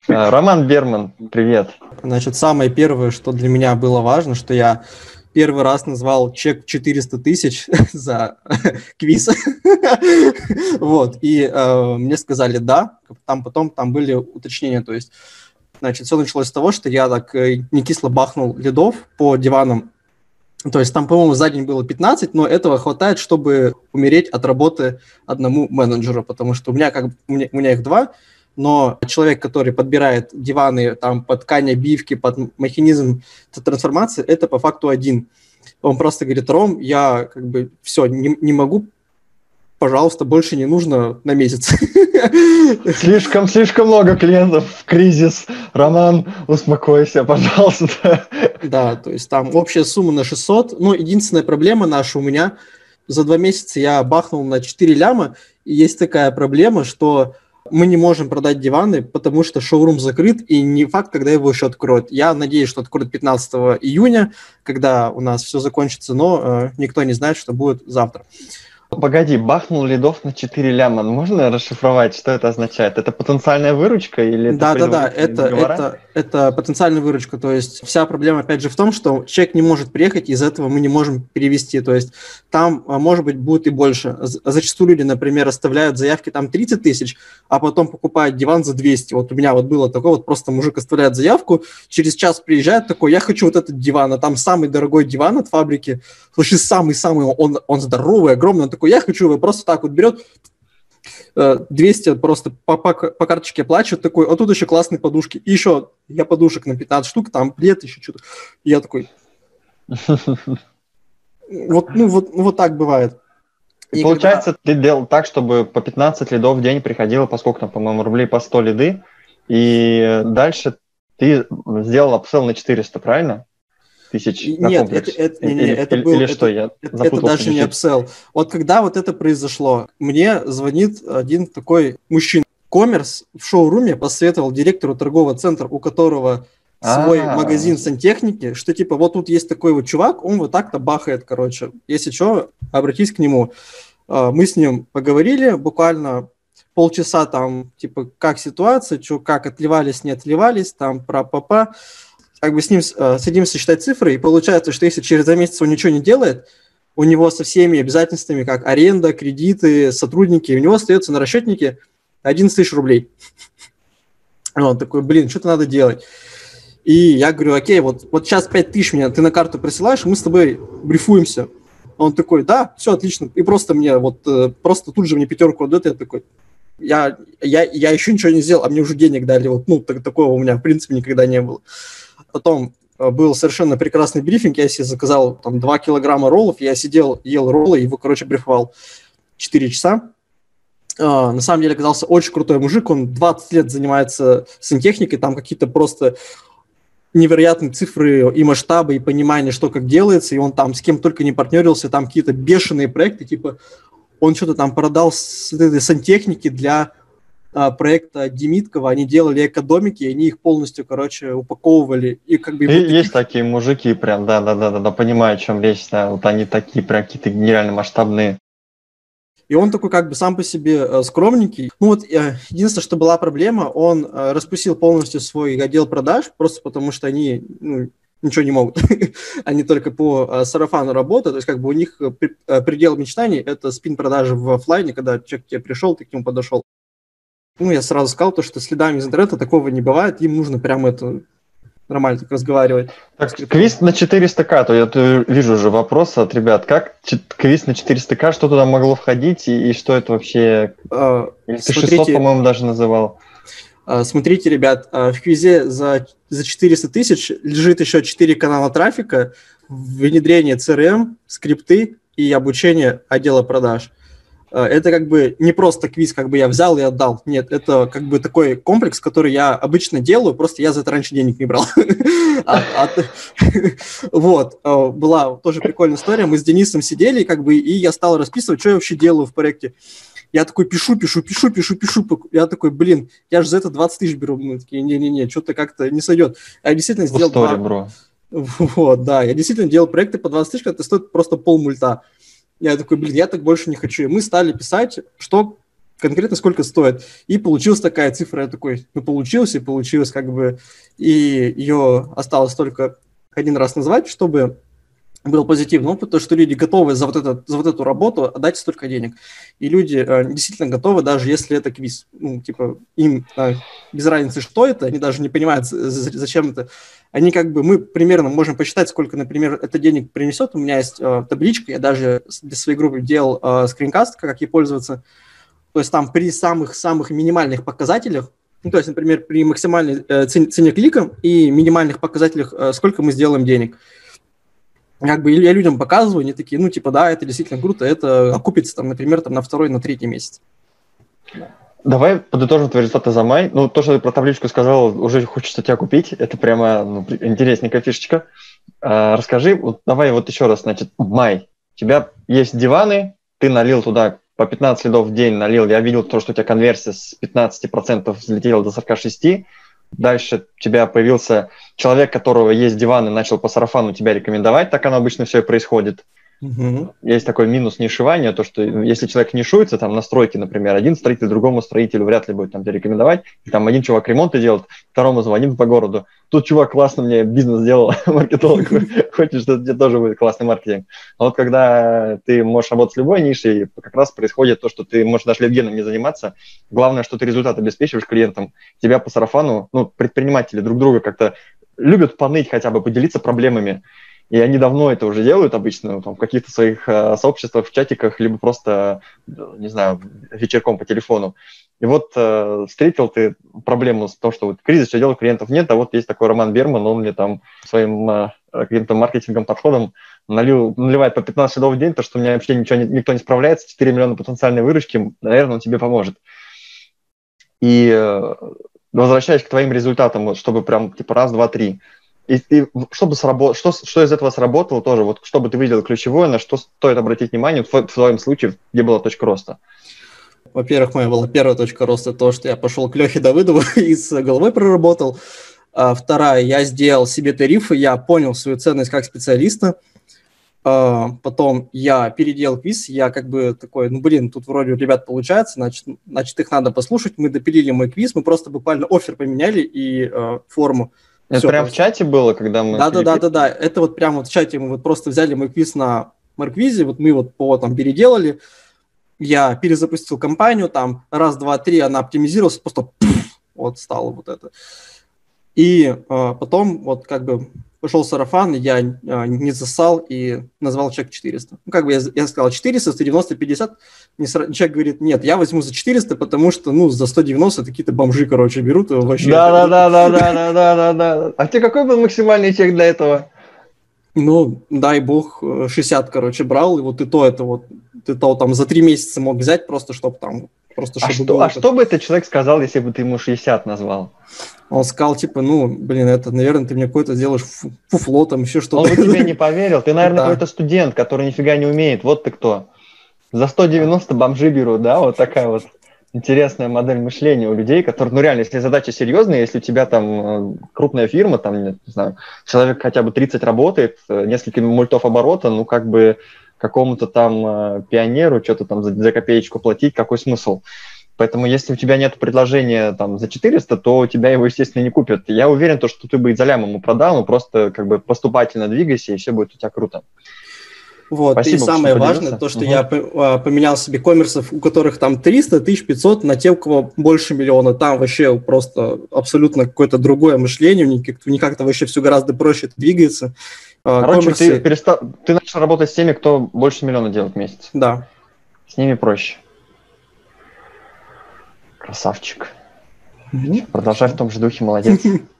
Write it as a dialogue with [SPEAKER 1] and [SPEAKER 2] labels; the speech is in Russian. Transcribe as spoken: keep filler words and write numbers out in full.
[SPEAKER 1] А, Роман Берман, привет.
[SPEAKER 2] Значит, самое первое, что для меня было важно, что я первый раз назвал чек четыреста тысяч за квиз. Вот, и э, мне сказали «да», там потом там были уточнения, то есть, значит, все началось с того, что я так э, не кисло бахнул лидов по диванам, то есть там, по-моему, за день было пятнадцать, но этого хватает, чтобы умереть от работы одному менеджеру, потому что у меня, как, у меня, у меня их два, но человек, который подбирает диваны там, под ткань обивки, под механизм трансформации, это по факту один. Он просто говорит: Ром, я как бы все, не, не могу, пожалуйста, больше не нужно на месяц.
[SPEAKER 1] Слишком, слишком много клиентов в кризис. Роман, успокойся, пожалуйста.
[SPEAKER 2] Да, то есть там общая сумма на шестьсот. Ну, единственная проблема наша у меня, за два месяца я бахнул на четыре ляма, и есть такая проблема, что мы не можем продать диваны, потому что шоурум закрыт, и не факт, когда его еще откроют. Я надеюсь, что откроют пятнадцатого июня, когда у нас все закончится, но э, никто не знает, что будет завтра.
[SPEAKER 1] Погоди, бахнул лидов на четыре ляма. Можно расшифровать, что это означает? Это потенциальная выручка или это
[SPEAKER 2] Да, да, да, это,
[SPEAKER 1] договора?
[SPEAKER 2] это, это потенциальная выручка. То есть вся проблема, опять же, в том, что человек не может приехать, из-за этого мы не можем перевести. То есть там, может быть, будет и больше. Зачастую люди, например, оставляют заявки там тридцать тысяч, а потом покупают диван за двести. Вот у меня вот было такое, вот просто мужик оставляет заявку, через час приезжает такой: я хочу вот этот диван, а там самый дорогой диван от фабрики, слушай, самый-самый, он, он здоровый, огромный, он такой: я хочу его, просто так вот берет, двести просто по, по, по карточке плачет, такой: а тут еще классные подушки, и еще я подушек на пятнадцать штук, там плед, еще что-то. И я такой... Вот, ну, вот, вот так бывает.
[SPEAKER 1] И и получается, когда... ты делал так, чтобы по пятнадцать лидов в день приходило, поскольку там, по-моему, рублей по сто лиды, и дальше ты сделал апсел на четыреста, правильно? Тысяч на
[SPEAKER 2] Нет,
[SPEAKER 1] комплекс.
[SPEAKER 2] это, это,
[SPEAKER 1] или,
[SPEAKER 2] не, не, это
[SPEAKER 1] или,
[SPEAKER 2] был,
[SPEAKER 1] или
[SPEAKER 2] это,
[SPEAKER 1] что, я
[SPEAKER 2] это, это даже не апсел. Вот когда вот это произошло, мне звонит один такой мужчина. Коммерс в шоуруме посоветовал директору торгового центра, у которого свой А-а-а. магазин сантехники, что типа вот тут есть такой вот чувак, он вот так-то бахает, короче. Если что, обратись к нему. Мы с ним поговорили буквально полчаса там, типа, как ситуация, что, как отливались, не отливались, там, про-па-па. Как бы с ним э, садимся считать цифры, и получается, что если через два месяца он ничего не делает, у него со всеми обязательствами, как аренда, кредиты, сотрудники, у него остается на расчетнике одиннадцать тысяч рублей. Он такой: блин, что-то надо делать. И я говорю: окей, вот, вот сейчас пять тысяч мне ты на карту присылаешь, мы с тобой брифуемся. Он такой: да, все отлично. И просто мне вот, просто тут же мне пятерку отдает, я такой: я, я, я еще ничего не сделал, а мне уже денег дали. Вот, ну, так, такого у меня, в принципе, никогда не было. Потом был совершенно прекрасный брифинг, я себе заказал там два килограмма роллов, я сидел, ел роллы, его, короче, брифовал четыре часа. Uh, на самом деле оказался очень крутой мужик, он двадцать лет занимается сантехникой, там какие-то просто невероятные цифры и масштабы, и понимание, что как делается, и он там с кем только не партнерился, там какие-то бешеные проекты, типа он что-то там продал с этой сантехники для а, проекта Демиткова, они делали экодомики, и они их полностью, короче, упаковывали. И как бы...
[SPEAKER 1] И вот есть такие... такие мужики, прям, да-да-да, понимаю, о чем речь, да, вот они такие прям какие-то нереально масштабные.
[SPEAKER 2] И он такой как бы сам по себе э, скромненький. Ну вот э, единственное, что была проблема, он э, распустил полностью свой отдел продаж, просто потому что они ну, ничего не могут. Они только по э, сарафану работают. То есть как бы у них э, предел мечтаний – это спин-продажи в офлайне, когда человек к тебе пришел, ты к нему подошел. Ну, я сразу сказал, то, что следами из интернета такого не бывает, им нужно прямо это... нормально так разговаривать.
[SPEAKER 1] Так, квиз на четыреста ка, то я то вижу уже вопрос от ребят, как квиз на четыреста ка, что туда могло входить и, и что это вообще? А, Или ты смотрите, шестьсот, по-моему, даже называл.
[SPEAKER 2] А, смотрите, ребят, в квизе за, за четыреста тысяч лежит еще четыре канала трафика, внедрение си эр эм, скрипты и обучение отдела продаж. Это как бы не просто квиз, как бы я взял и отдал. Нет, это как бы такой комплекс, который я обычно делаю, просто я за это раньше денег не брал. Вот. Была тоже прикольная история. Мы с Денисом сидели, как бы, и я стал расписывать, что я вообще делаю в проекте. Я такой пишу, пишу, пишу, пишу, пишу. Я такой: блин, я же за это двадцать тысяч беру. Мы такие: не-не-не, что-то как-то не сойдет. А я действительно сделал...
[SPEAKER 1] Story, бро.
[SPEAKER 2] Вот, да. Я действительно делал проекты по двадцать тысяч, это стоит просто полмульта. Я такой: блин, я так больше не хочу. И мы стали писать, что, конкретно сколько стоит. И получилась такая цифра, я такой, ну, получилось, и получилось, как бы, и ее осталось только один раз назвать, чтобы был позитивный опыт, то, что люди готовы за вот, этот, за вот эту работу отдать столько денег. И люди э, действительно готовы, даже если это квиз. Ну, типа, им э, без разницы, что это, они даже не понимают, зачем это. Они как бы, мы примерно можем посчитать, сколько, например, это денег принесет. У меня есть э, табличка, я даже для своей группы делал э, скринкаст, как ей пользоваться. То есть там при самых-самых минимальных показателях, ну, то есть, например, при максимальной э, цене, цене клика и минимальных показателях, э, сколько мы сделаем денег. Как бы я людям показываю, они такие, ну, типа, да, это действительно круто, это окупится, там, например, там, на второй, на третий месяц.
[SPEAKER 1] Давай подытожим твои результаты за май. Ну, то, что ты про табличку сказал, уже хочется тебя купить. Это прямо ну, интересненькая фишечка. А, расскажи, вот, давай вот еще раз, значит, май. У тебя есть диваны, ты налил туда по пятнадцать лидов в день, налил. Я видел то, что у тебя конверсия с пятнадцати процентов взлетела до сорока шести процентов. Дальше у тебя появился человек, у которого есть диван, и начал по сарафану тебя рекомендовать. Так оно обычно все и происходит. Угу. Есть такой минус нишевания, то, что если человек нишуется, там, на стройке, например, один строитель другому строителю вряд ли будет там тебя рекомендовать, и там один чувак ремонты делает, второму звонит по городу. Тут чувак классно мне бизнес сделал, маркетолог, хочет, что тебе тоже будет классный маркетинг. Но вот когда ты можешь работать с любой нишей, как раз происходит то, что ты можешь даже левгеном не заниматься. Главное, что ты результат обеспечиваешь клиентам. Тебя по сарафану, ну, предприниматели друг друга как-то любят поныть хотя бы, поделиться проблемами. И они давно это уже делают обычно, там, в каких-то своих э, сообществах, в чатиках, либо просто, не знаю, вечерком по телефону. И вот э, встретил ты проблему с том, что вот кризис, все дело, клиентов нет, а вот есть такой Роман Берман, он мне там своим э, каким-то маркетинговым подходом налил, наливает по пятнадцать лидов в день, то, что у меня вообще ничего, никто не справляется, четыре миллиона потенциальной выручки, наверное, он тебе поможет. И э, возвращаясь к твоим результатам, вот, чтобы прям типа раз, два, три, И, и чтобы сработ... что, что из этого сработало тоже, вот чтобы ты видел ключевое, на что стоит обратить внимание в, в твоем случае, где была точка роста?
[SPEAKER 2] Во-первых, моя была первая точка роста, то, что я пошел к Лехе Давыдову и с головой проработал. А вторая, я сделал себе тарифы, я понял свою ценность как специалиста. А потом я переделал квиз, я как бы такой, ну, блин, тут вроде у ребят получается, значит, значит их надо послушать. Мы допилили мой квиз, мы просто буквально оффер поменяли и э, форму.
[SPEAKER 1] Это
[SPEAKER 2] Все,
[SPEAKER 1] прям
[SPEAKER 2] просто.
[SPEAKER 1] В чате было, когда мы...
[SPEAKER 2] Да, да, да, да, да. Это вот прямо вот в чате мы вот просто взяли мой квиз на Марквизе, вот мы вот по там переделали, я перезапустил компанию, там раз, два, три, она оптимизировалась, просто пфф, вот стало вот это. И э, потом вот как бы пошел сарафан, я э, не засал и назвал чек четыреста. Ну, как бы я, я сказал четыреста, сто девяносто, пятьдесят. Мне сра... Человек говорит, нет, я возьму за четыреста, потому что, ну, за сто девяносто какие-то бомжи, короче, берут. И вообще...
[SPEAKER 1] Да, да, да, да, да, да, да, да. А тебе какой был максимальный чек для этого?
[SPEAKER 2] Ну, дай бог, шестьдесят, короче, брал, и вот и то это вот, ты то там за три месяца мог взять просто, чтобы там, просто
[SPEAKER 1] а
[SPEAKER 2] чтобы...
[SPEAKER 1] Что, а что бы этот человек сказал, если бы ты ему шестьдесят назвал?
[SPEAKER 2] Он сказал, типа, ну, блин, это, наверное, ты мне какое-то сделаешь фуфло, там еще что-то.
[SPEAKER 1] Он бы тебе не поверил, ты, наверное,
[SPEAKER 2] да.
[SPEAKER 1] какой-то студент, который нифига не умеет, вот ты кто. За сто девяносто бомжи берут, да, вот такая вот интересная модель мышления у людей, которые, ну реально, если задача серьезная, если у тебя там крупная фирма, там, не знаю, человек хотя бы тридцать работает, несколько мультов оборота, ну как бы какому-то там пионеру что-то там за, за копеечку платить, какой смысл? Поэтому если у тебя нет предложения там за четыреста, то тебя его, естественно, не купят. Я уверен, то, что ты бы и за лям ему продал, но просто как бы поступательно двигайся, и все будет у тебя круто.
[SPEAKER 2] Вот, Спасибо, и самое важное, то, что угу. я поменял себе коммерсов, у которых там триста, тысяча пятьсот, на те, у кого больше миллиона. Там вообще просто абсолютно какое-то другое мышление, у них как-то вообще все гораздо проще двигается.
[SPEAKER 1] Короче, коммерсы... ты, перестал... ты начал работать с теми, кто больше миллиона делает в месяц.
[SPEAKER 2] Да.
[SPEAKER 1] С ними проще. Красавчик. Угу. Продолжай в том же духе, молодец.